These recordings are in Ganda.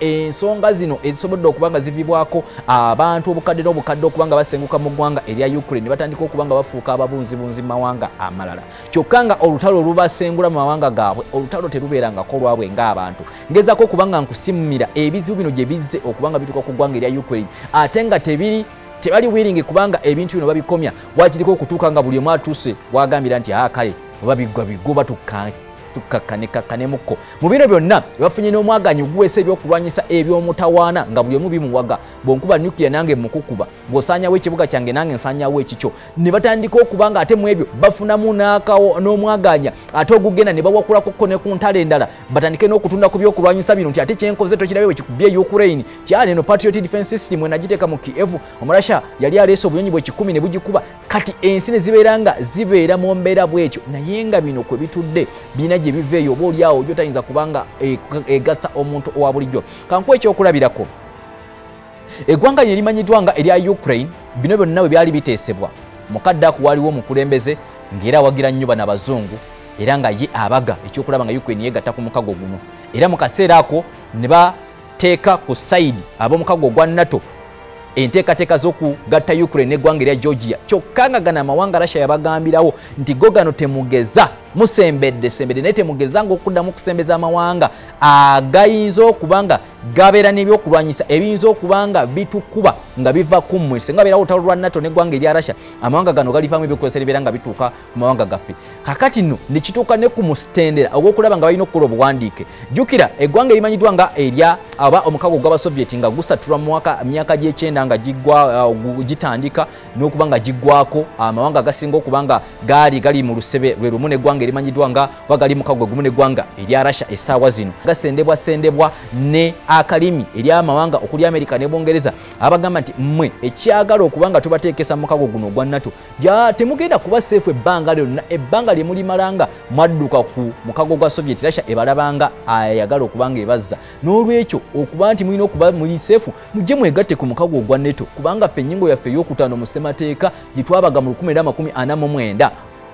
ensonga zino ezisobodde okubanga zivibwako abantu obukadde n'obukadde okubanga basenguka mu ggwanga erya Ukraine batandika okubanga bafuuka ababunzibunzi mu mawanga amalala kyokka nga olutalo olubasengula mu mawanga gaabwe olutalo terubeerangako lwabwe ng'abantu ngezaako okubanga nkusimumira ebizibu bino gye bizze okubanga bituuka ku ggwanga erya Ukraine ate nga tebali willing kubanga ebintu bino babikomya wakiriko okutuuka nga buli omu atuuse wagambira nti kale oba biggwa tukakkanemuko mu bino byonna bafunye n'omwaganyi oguweesa ebyokulwanyisa eby'omutawaana nga buli omu bimuwaga bwonkuba nuclear nange mukukuba bw'osaanyawo ekibuga kyange nange nsaanyawo ekikyo ne batandika okuba nga ate mu ebyo bafunamu n'omwaganya ate ogugenda ne bawakulako ne ku ntalo endala batandike n'okutunda ku byokulwanyisa bino nti ate kyenkoze tokirabe bwe kikubye Ukraine tyali eno Patriot Defense System enagiteeka mu Kiev Omurasha yali aleese obuyonyi bwe 10 ne bugikuba kati ensi ne zibeera mu mbeera bw'ekyo naye nga bino kwe bitudde bina gye biveeyo oba oli awo gyotayinza kubanga egasa omuntu owa bulijjo kankuwa ekyokulabirako eggwanga lye limanyiddwa nga erya Ukraine bino byonna bwe byali biteesebwa mukadde ako waaliwo omukulembeze ng'era awagira nnyo bano abazungu era nga ye abaga ekyokulaba nga Ukraine yeegatta ku mukago guno era mu kaseera ako ne bateeka ku sayidi ab'omukago ogwa NATO enteekateeka z'okugatta Ukraine n'eggwanga erya Georgia kyokka nga gano amawanga Russia yabagambirawo nti go gano temugeza musembedde naye temugeza ng'okuddamu kusembeza amawanga agayinza okubanga gabeera n'ebyokulwanyisa ebiyinza okubanga bitukuba nga biva ku mmwe singa beerawo olutalo lwa NATO n'eggwanga erya Russia amawanga gano galivaamu ebyokulwanyisa ebibeera nga bituuka ku mawanga gaffe kakati nno ne kituuka ne ku mustendera ogw'okulaba nga balina okukola obuwandiike jjukira eggwanga erimanyiddwa nga erya aba omukago gw'abasovieti nga gusatulwa mu myaka gy'ekyenda nga gitandika n'okuba nga giggwako amawanga agasinga okuba nga gali mu lusebe lwe lumu n'eggwanga erimanyiddwa nga bagali mukago gumu n'eggwanga erya Russia essaawa zino gasendebwasendebwa ne akalimi eri amawanga okuli America ne Bungereza abagamba nti mmwe ekyagala okubanga tubateekesa mukago guno ogwa NATO temugenda kuba seefu ebbanga lyonna ebbanga lye mulimalanga mwadduka ku mukago gwa Soviet Russia ebalabanga ayagala okubanga ebazza n'olwekyo okuba nti mulina okuba muli seefu mujje mwegatte ku mukago ogwa NATO kubanga ffe ennyingo yaffe ey'okutaano mu ssemateeka gye twabaga mu 1949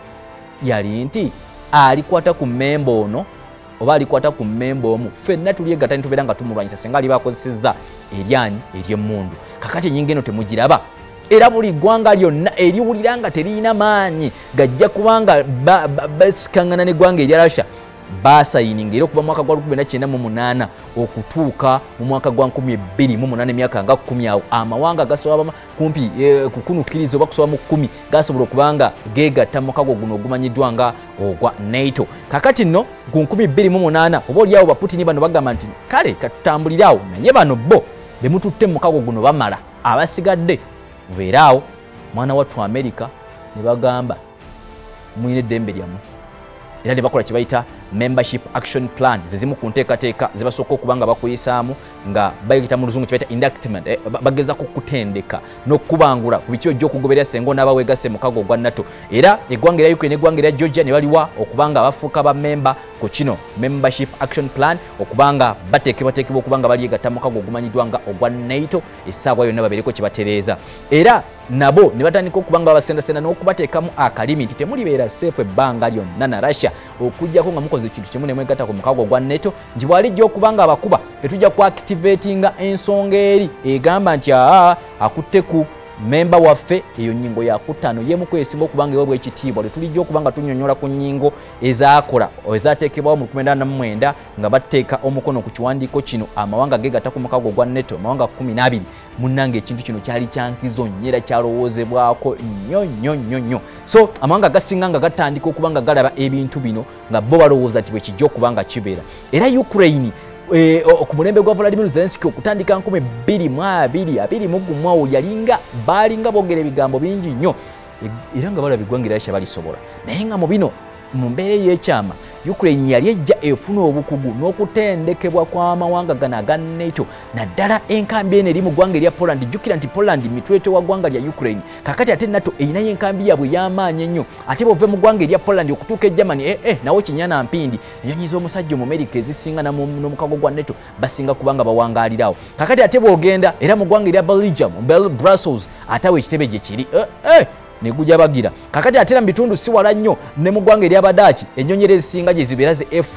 yali nti alikwata ku mmemba ono oba alikwata ku mmemba omu ffenna tulyegatta nitubeera nga tumulwanyisa singa ali bakozesezza eryanyi ery'emmundu kakati ennyingo eno temugiraba era buli ggwanga lyonna eriwulira nga teriyina maanyi gajja kubanga basikangana n'eggwanga erya Russia basayininga era okuva mu mwaka gwa 1998 okutuuka mu mwaka gwa 2008 emyaka nga 10 awo amawanga gasoba kumpi kukunukiriza oba kusoba mu 10 gasobola okubanga geegatta mu mukago guno ogumanyiddwa nga ogwa NATO kakati nno ku 2008 oba oli awo Baputini bano bagamba nti kale katutambulirawo naye bano bo bemututte mu mukago guno bamala abasigadde mubeera awo mwana wattu America ne bagamba muyina eddembe lyammwe era ne bakola kye bayita membership action plan zezimu ku nteekateeka zibasooka okubanga bakuyisaamu nga bayita mu luzungu kye bayita indictment bagezako kutendeka n'okubangula ku biki ojja okugoberera senga n'abaweegase mukago gwa NATO era eggwanga erya Ukraine n'eggwanga erya Georgia ne baliwa okubanga bafuuka ba member ku kino membership action plan okubanga bateekebwateekebwa okubanga balyegatta mukago ogumanyiddwa nga ogwa NATO essaawa yonna babeereko kye batereeza era nabo ne batandika okubanga babasendasenda n'okubateekamu akalimi nti temulibeera seefu ebbanga lyonna na Russia okujjako nga mukoze ekintu kimu ne mwegatta ku mukago gwa NATO nti bwalijja okubanga abakuba tetujja ku activatinga ensonga eri egamba nti akutte ku memba waffe eyo nnyingo ya kutaano yemu kwesimba okubanga ewa bw'ekitiibwa lwe tulijja okubanga tunnyonnyola ku nnyingo ezaakola ezaateekebwawo mu 1999 nga bateeka omukono ku kiwandiiko kino amawanga geegatta ku mukago gwa NATO amawanga 12 munnange ekintu kino kyali kyankizo nnyo era kyalowoozebwako nnyo so amawanga gasinga nga gatandika okubanga galaba ebintu bino nga bo balowooza nti bwe kijja okubanga kibeera era Ukraine ku mulembe gwa Volodymyr Zelensky okutandika 2022 yalinga balinga boogera ebigambo bingi nnyo era nga balaba eggwanga Russia balisobola naye nga mu bino mu mbeera y'ekyama Ukraine yali ejja efuna obukugu n'okutendekebwa kw'amawanga gano aga NATO naddala enkambi eno eri mu ggwanga erya Poland jjukira nti Poland mitwete wa ggwanga lya Ukraine kakati ate NATO erinayo enkambi yaabwe y'amaanyi ennyo ate bw'ove mu ggwanga erya Poland okutuuka e Germany nawo kinyana mpindi ennyonyi z'omusajja mu America ezisinga n'omukago gwa NATO basinga kubanga bawangaalirawo kakati ate bw'ogenda era mu ggwanga erya Belgium Brussels ate awo ekitebe gye kiri negujja bagira kakati atera mu bitundu si wala nnyo ne mu ggwanga ery'Abadaaki ennyonyi ezisinga gye zibeera ze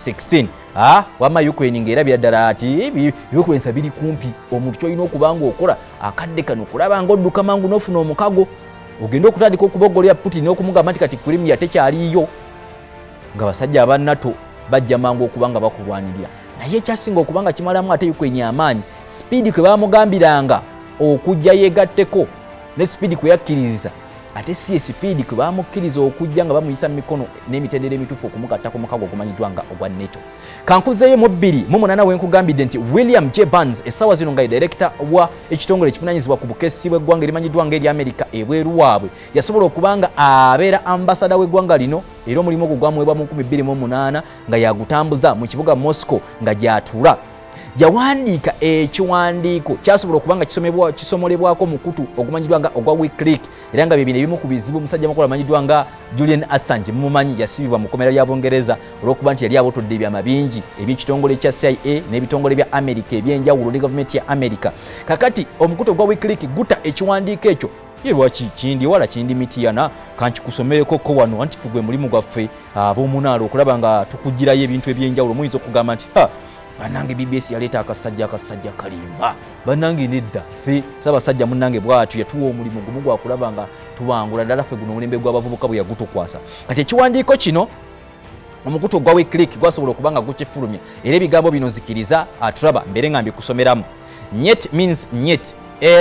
16 wama Ukraine ng'erabira ddala ati ebyokulwanyisa biri kumpi omuntu kyolina okubanga okola akadde kano kulaba ng'odduka mangu n'ofuna omukago ogenda okutandika okubogolera Putin n'okumugamba nti kati Crimea tekyaliyo nga basajja aba NATO bajja mangu okubanga bakulwanirira naye ekyasinga okubanga kimalamu ate Ukraine amaanyi speed kwe bamugambiranga okujja yegatteko ne speed kwe yakkiriza ate si speed kwe bamukkiriza okujja nga bamuyisa mu mikono n'emitendera emituufu okumugattako mukago ogumanyiddwa nga ogwa NATO. Kankuzeeyo mu 2008 wenkugambidde nti William J. Burns essaawa zino nga ye director wa ekitongole ekivunaanyizibwa ku bukessi bw'eggwanga erimanyiddwa nga eri Amerika ebweru waabwe yasobola okubanga abeera ambasada w'eggwanga lino era omulimu ogwo gwamuweebwa mu 2008 nga yagutambuza mu kibuga Moscow nga gy'atuula. Yawandiika ekiwandiiko kyasobola okubanga kisomolebwako mukutu ogumanyiddwa nga ogwa Wikileaks era nga bye bimu ku bizibu omusajja mukulu amanyiddwa nga Julian Assange mumanyi yasibibwa mu kkomera lya Bungereza olw'okuba nti yali abotodde ebyama bingi eby'ekitongole kya CIA n'ebitongole bya Amerika ebyenjawulo ne gavumenti ya Amerika. Kakati omukutu ogwa Wikileaks guta ekiwandiiko ekyo lwaki kindi wala kindi mitiyana kankikusomeyeko ko wano anti fugwe mulimu gwaffe ab'omunaalo okulaba nga tukugirayo ebintu ebyenjawulo muyinza okugamba nti banange BBS yaleeta akasajja kalimba banange nedda ffe Ssaabasajja munnange bw'atyo yatuwa omulimu gumu gwa kulaba nga tubangula ddala ffe guno omulembe gw'abavubuka bwe yagutukwasa. Kati ekiwandiiko kino omukutu ogwa Wikileaks gwasobola okubanga gukifulumya era ebigambo bino nzikiriza atulaba mbere nga mbikusomeramu. Nyet means nyet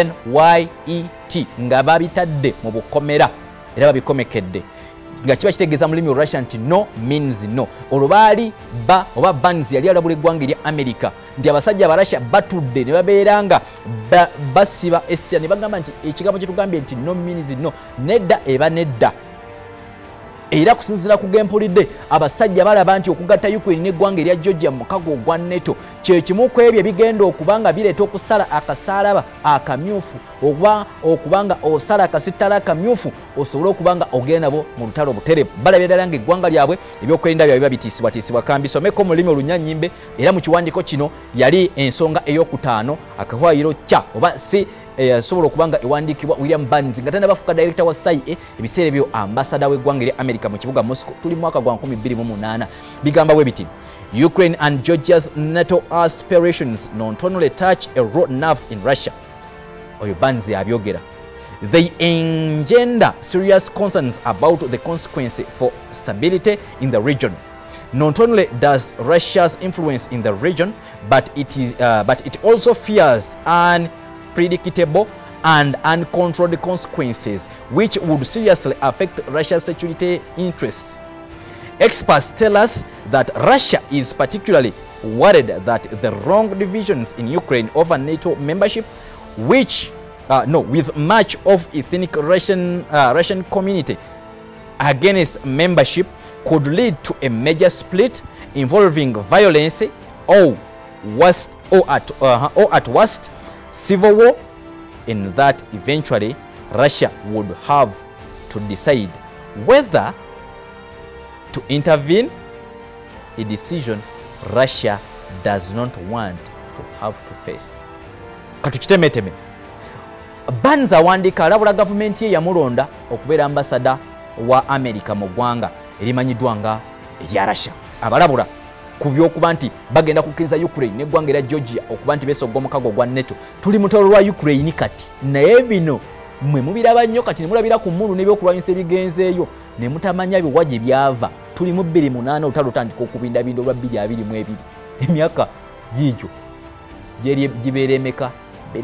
NYET nga babitadde mu bukomera era babikomekedde nga kiba kitegeeza mu lulimi olw'Russia nti no means no. Olwo baali oba Burns yali alabula eggwanga erya Amerika nti abasajja Abarussia batudde ne babeera nga basiba essira ne bagamba nti ekigambo kye tugambye nti no means no nedda eba nedda. Era kusinziira ku gempulidde abasajja balaba nti okugatta Ukraine n'eggwanga erya Georgia mu mukago ogwa NATO kye kimu ku ebyo ebigenda okubanga bireeta okusala akasalaba akamyufu oba okubanga osala akasittala akamyufu osobole okubanga ogenda nabo mu lutalo buterevu. Balabira ddala nga eggwanga lyabwe ebyokwerinda byabwe babitiisibwatiisibwa. Kambisomeko mu lulimi olunyanyimbe era mu kiwandiiko kino yali ensonga ey'okutaano akawayiro kya oba si yasobola okubanga ewandiikibwa William Burns nga tannabafuuka director wa CIA ebiseera ebyo ambasada w'eggwanga erya Amerika mu kibuga Moscow tuli mu mwaka gwa 2028. Bigamba bwe biti Ukraine and Georgia's NATO aspirations not only touch a road nerve in Russia. Oyo Burns yabyogera. They engender serious concerns about the consequence for stability in the region. Not only does Russia's influence in the region, but it also fears unpredictable and uncontrolled consequences which would seriously affect Russia's security interests. Experts tell us that Russia is particularly worried that the wrong divisions in Ukraine over NATO membership, with much of ethnic Russian community against membership, could lead to a major split involving violence or at worst civil war, in that eventually Russia would have to decide whether to intervene, a decision Russia does not want to have to face. Katuchitemeteme. Burns awandika alabula gavumenti ye yamulonda okubeera ambasada wa Amerika mu ggwanga erimanyiddwa nga erya Russia. Abalabula ku by'okuba nti bagenda kukkiriza Ukraine n'eggwanga erya Georgia okuba nti beesogga omukago ogwa NATO. Tuli mu lutalo lwa Ukraine kati naye bino mmwe mubiraba nnyo kati ne mulabira ku mmundu n'ebyokulwanyisa ebigenzeeyo ne mutamanya biwa gye byava. Tuli mu 2008 olutalo lutandika okubindabinda olwa 2022 emyaka giigyo gibeera emeka 2010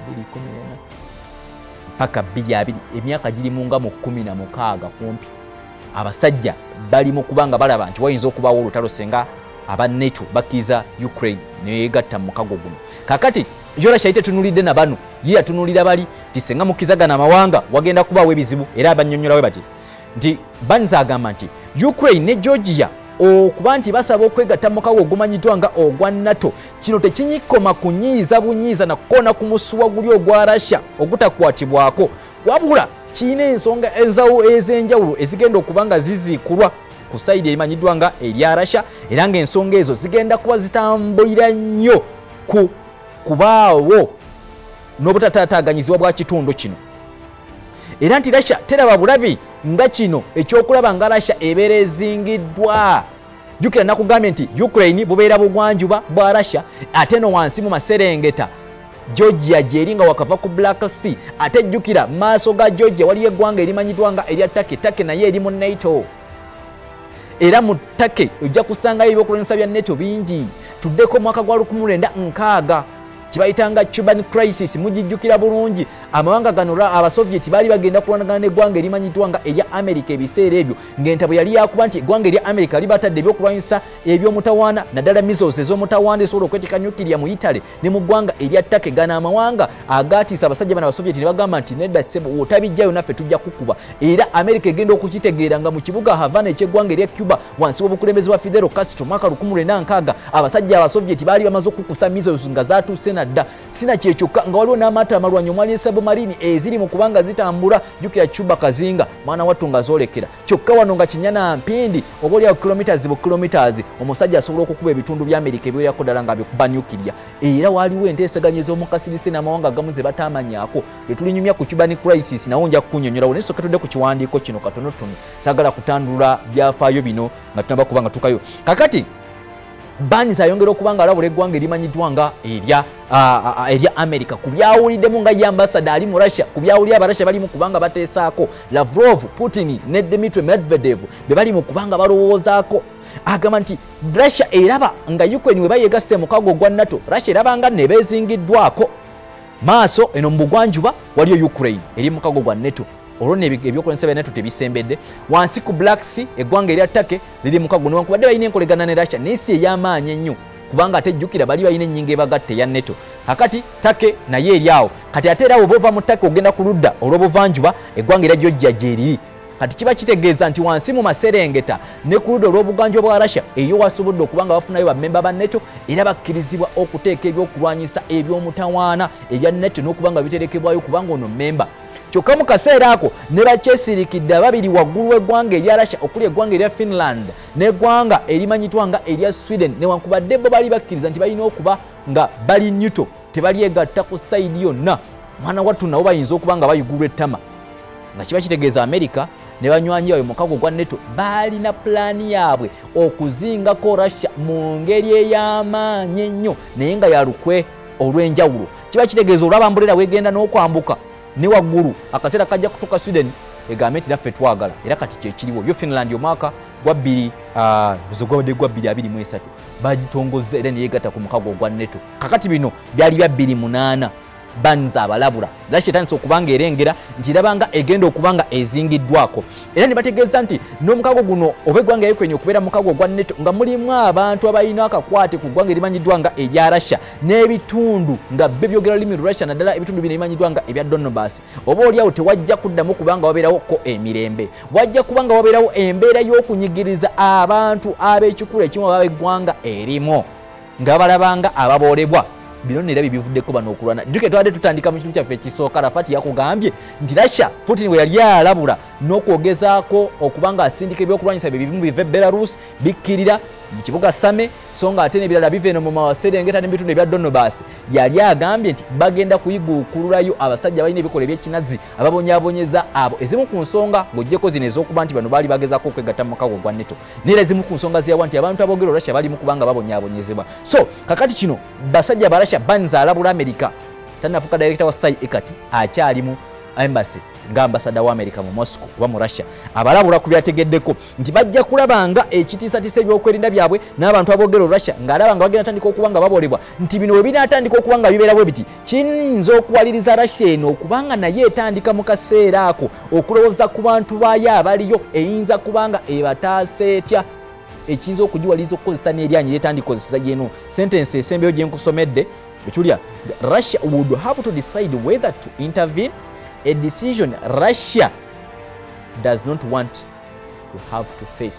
paka 2020 emyaka giri mu nga mu 16 kumpi. Abasajja bali mu kubanga balaba nti wayinza okubaawo olutalo senga aba NATO bakiza Ukraine neyegatta mu mukago guno. Kakati Russia itetunulidde na bano ye atunulira bali tisenga mukizagana amawanga wagenda kubaawo ebizibu era abannyonnyola we bati nti Burns agamba nti Ukraine ne Georgia okuba nti basaba okwegatta mu mukago ogumanyiddwa nga ogwa NATO kino tekinyikoma kunyiiza bunyiiza na kukona ku musuwa guli ogwa Russia ogutakwatibwako wabula kiina ensonga ez'enjawulo ezigenda okubanga ziziikulwa ku sayidi erimanyiddwa nga erya Russia era ng'ensonga ezo zigenda kuba zitambulira nnyo ku kubaawo n'obutataataganyizibwa bwa kitundu kino era nti Russia teraba bulabi nga kino ekyokulaba nga Russia ebeera ezingiddwa jukira nakugambye nti Ukraine bubeera bugwanjuba bwa Russia ate no wansi mu Maserengeta Georgia jeringa wakava ku Black Sea ate jukira maaso ga Georgia waliyo eggwanga erimanyidwa nga erya Turkey naye eri mu NATO era mu Turkey ojja kusanga ebyokulwanyisa bya NATO bingi tuddeko mwaka gwa 1960 kibayitanga Cuban crisis mujijjukira bulungi amawanga gano abasovieti bali bagenda kulwanagana n'eggwanga erimanyidwa nga erya America ebiseera ebyo ng'entabo yali yakuba nti eggwanga erya America libatadde ebyokulwanyisa eby'omutawaana naddala missiles ez'omutawaana esobola okwetika nyukiriya mu Italy ne mu ggwanga erya Turkey gano amawanga agaatiisa abasajja bano abasovieti ne bagamba nti nedda ssebo otabijjayo naffe tujja kukuba era America egenda okukitegeera nga mu kibuga Havana eky'eggwanga erya Cuba wansi w'obukulembeze bwa Fidel Castro mwaka 1960 abasajja abasovieti baali bamaze okukusa missiles nga zaatuuse nadda sina kyekyokka nga waliwo n'amaato amalwanyi omwali submarine eziri mu kubanga zitambula jukira Cuba kazinga mwana wattu nga zoolekera kyokka wano nga kinyana mpindi oba oliawo kilometers omusajja asobola okukuba ebitundu bya America ebiwerako ddala nga bikuba nyukiriya era waliwo enteesaganya ez'omukasirise n'amawanga agamu ze batamanyaako byetulinyumya ku Cuban crisis nawo nja kukunnyonnyola naye sooka tudde ku kiwandiiko kino katonotono saagala kutandula byafaayo bino nga tunaba kuba nga tukayo kakati Barnes ayongera okubanga alabula eggwanga erimanyidwa nga erya America ku byawuliddemu nga ye ambassador ali mu Russia ku byawulira abarussia bali mu kubanga bateesaako Lavrov, Putin ne Dmitry Medvedev be bali mu kubanga balowoozaako agamba nti Russia eraba nga Ukraine we bayegasse mukago gwa NATO Russia eraba nga ne beezingiddwako maaso eno mu bugwanjuba waliyo Ukraine eri mukago gwa NATO olwone ebyokulwanyisa bya NATO tebisembedde wansi ku Black Sea eggwanga erya Turkey liri mukago newankubadde balina enkolegana ne Russia n'ensi ey'amaanyi ennyo kubanga ate jjukira bali balina ennyingo ebagatte ya NATO kakati Turkey naye eri awo kati ate era bw'ova mu Turkey ogenda ku ludda olw'obuvanjuba eggwanga erya Georgia gyeriri kati kiba kitegeeza nti wansi mu Maserengeta ne ku ludda olw'obuganjuba bwa Russia eyo wasobodde okubanga bafunayo bammemba ba NATO era bakkirizibwa okuteeka ebyokulwanyisa eby'omutawaana ebya NATO n'okubanga biterekebwayo kubanga ono mmemba kyokka mu kaseera ako ne bakyesirikidde ababiri waggulu w'eggwanga erya Russia okuli eggwanga erya Finland n'eggwanga erimanyitwa nga erya Sweden newankubadde bo bali bakkiriza nti balina okuba nga bali neutral tebalyegatta ku sayidi yonna mwana wattu nabo bayinza okuba nga bayigulwa ettama nga kiba kitegeeza America ne banywanyi baabwe mukago gwa NATO balina pulaani yaabwe okuzingako Russia mu ngeri ey'amaanyi ennyo naye nga yalukwe olw'enjawulo kiba kitegeeza olwabambulera wegenda n'okwambuka ne waggulu akaseera kajja kutuuka Sweden egambe nti naffe twagala era kati kyekiriwo yo Finland omwaka gwa 2023 bagitongozza era neyegatta ku mukago gwa NATO kakati bino byali bya 28 Barnes abalabula Russia etandise okubanga erengera nti erabanga egenda okubanga ezingiddwako era ne bategeeza nti n'omukago guno oba eggwanga Ukraine okubeera mukago gwa NATO nga mulimu abantu abalina akakwate ku ggwanga erimanyiddwa nga erya Russia n'ebitundu nga byogera lulimi Russia naddala ebitundu bino ebimanyiddwa nga ebya Donbass oba oliawo tewajja kuddamu kubanga wabeerawo ko emirembe wajja kubanga wabeerawo embeera y'okunyigiriza abantu ab'ekikulu ekimu ab'eggwanga erimu nga balabanga ababoolebwa bino nera bibivuddeko bano okulwana duke twadde tutandika mu kintu kyaffe ekisooka Rafati yakugambye nti Russia Putin we yali alabula n'okwogezaako okubanga asindika ebyokulwanyisa bibimu bive Belarus bikkirira mu kibuga Same so nga ate n'ebirala bive eno mu Maserengeta n'ebitundu ebya Donbass yali agambye nti bagenda kuyiguukululayo abasajja balina ebikola ebyekinazi ababonyaabonyeza abo ezimu ku nsonga ng'oggyeko zino ez'okuba nti bano baali bagezaako okwegatta mu mukago gwa NATO neera ezimu ku nsonga ziyawa nti abantu aboogera Russia bali mu kubanga babonyaabonyezebwa so kakati kino basajja ba Russia Barnes alabula America tannafuka director wa SAI ekati akyali mu embassy nga ambassador wa America mu Moscow oba mu Russia abalabula ku byategeddeko nti bajja kulabanga ekitiisatiisa ebyokwerinda byabwe n'abantu aboogera Russia ng'alaba nga bagenda tandika okuba nga baboolebwa nti bino we binaatandika okuba nga bibeera bwe biti kiyinza okuwaliriza Russia eno okubanga naye etandika mu kaseera ako okulowooza ku bantu baayo abaliyo eyinza kubanga ebataasa etya ekiyinza okugiwaliriza okukozesa n'eryanyi yetandikozesa yeno sentence esembeyo gye nkusomedde ekyulya Russia would have to decide whether to intervene, a decision Russia does not want to have to face.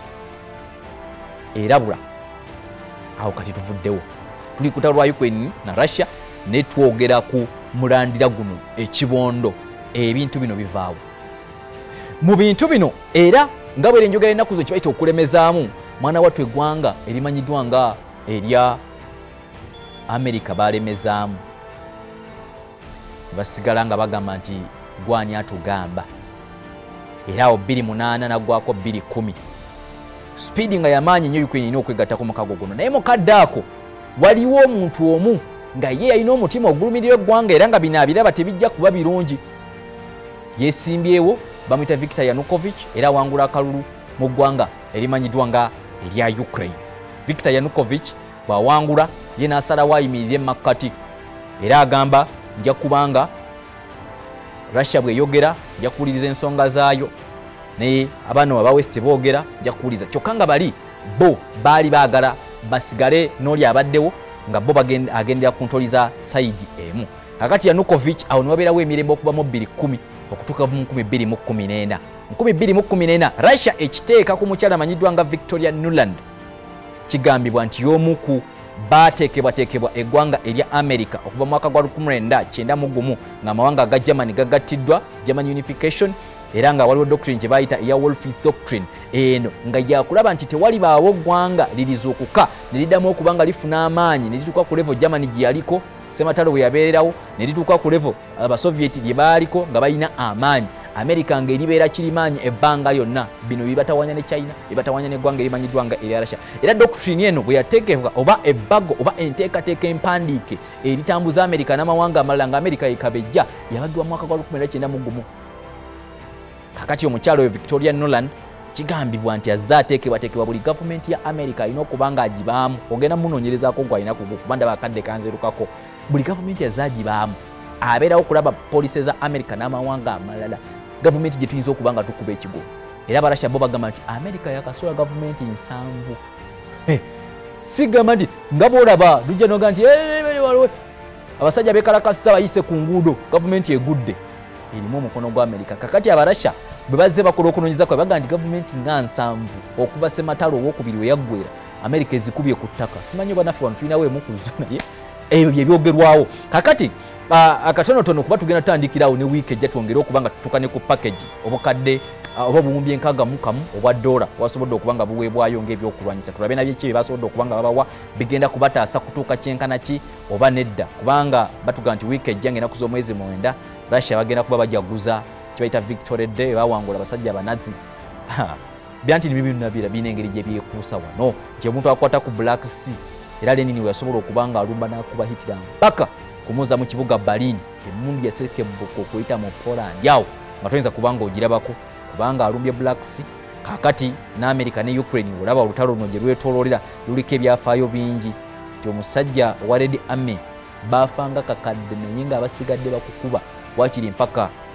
Erabula awo kati tuvuddewo tuli ku lwa Ukraine na Russia ne twogera ku mulandira guno ekibondo ebintu bino bivaawo mu bintu bino era nga bwe njogera ennaku zo kibaita okulemezaamu mwana wattu eggwanga erimanyiddwa nga erya America balemezaamu basigala nga bagamba nti gwani atugamba era awo 28 naggwako 210 speedi nga yamaanyi nnyo Ukraine ina okwegatta ku mukago guno naye mukadde ako waliwo omuntu omu nga ye yalina omutima ogulumirira eggwanga era nga bino abiraba tebijja kuba birungi yesimbyewo bamuyita Viktor Yanukovych era awangula akalulu mu ggwanga erimanyiddwa nga erya Ukraine. Viktor Yanukovych bw'awangula ye n'asalawo ayimirire emakkati era agamba nja kubanga Russia bweyogera nja kuwuliriza ensonga zaayo naye abano aba West boogera nja kuwuliriza kyokka nga bali bo baali baagala basigale n'oli abaddewo nga bo agendera ku ntoliza sayidi emu. Kakati Yanukovych awo ne wabeerawo emirembe okuva mu 2010 okutuuka mu 2014. Mu 2014 Russia ekiteeka ku mukyala amanyiddwa nga Victoria Nuland kigambibwa nti y'omu ku baateekebwateekebwa eggwanga erya America okuva mu mwaka gwa 1991 ng'amawanga aga Germany gagattiddwa German Unification era nga waliwo doctrine gye bayita eya Wolf's Doctrine eno nga yakulaba nti tewali baawo ggwanga lirizuukuka ne liddamu okuba nga lifuna amaanyi ne lituuka ku level Germany gye yaliko Sematalo bwe yabeererawo ne lituuka ku level abasoviet gye baaliko nga balina amaanyi America nga eribeera kirimaanyi ebbanga lyonna bino bibatawanya ne China bibatawanya n'eggwanga erimanyiddwa nga erya Russia era doctrine eno bwe yateekebwa oba ebbago oba enteekateeka empandiike eritambuza America n'amawanga amalala nga America yekabejja yabagibwa mu mwaka gwa 1991. Kakati omukyalo we Victoria Nuland kigambibwa nti azaateekebwateekebwa buli gavumenti ya America alina okuba nga agibaamu ogenda munoonyerezaako gw'alina kuba ndaba akadde kanzerukako buli gavumenti azaagibaamu abeerawo okulaba poliisi za America n'amawanga amalala gavumenti gye tuyinza okuba nga tukuba ekigo era Abarasha bo bagamba nti America yakasola gavumenti 7 sigamba nti nga boolaba lujja noga nti abasajja beekalakasa bayise ku nguudo gavumenti egudde erimu omukono gwa America. Kakati Abarasha bwe bazze bakola okunoonyeza kwe bagamba nti gavumenti nga 7 okuva Sematalo owokubiri we yaggwera America ezikubye ku ttaka simanyi oba naffe wano tulinawo emu ku zo naye ebyo byebyogerwawo. Kakati akatonotono kuba tugenda tutandikirawo ne wiiki ejja twongere okuba nga tutukane ku package obukadde oba buwumbi enkaaga mu kamu obwa dola wasobodde okuba nga buweebwayo ng'ebyokulwanyisa tulabe nabyo ki bye basobodde okuba nga babawa bigenda kubataasa kutuuka kyenkana ki oba nedda kubanga batuga nti wiiki ejja ng'ennaku z'omwezi 9 Russia bagenda kuba bajaguza kibayita Victory Day bawangula abasajja abanazi byanti ni bibino nabira bine engeri gye byekuusa wano gye omuntu akwata ku Black Sea era Lenin we yasobola okuba nga alumba n'akuba Hitler mpaka kumuza mu kibuga Berlin emmundu yaseke boko okuyita mu Poland yawo nga tuyinza kuba nga ogirabako kubanga alumbye Black Sea. Kakati n'Amerika ne Ukraine olaba olutalo luno gye lwetooloolera luliko ebyafaayo bingi nti omusajja wa Red Army baafanga kakadde naye nga abasigadde bakukuba wakiri mpaka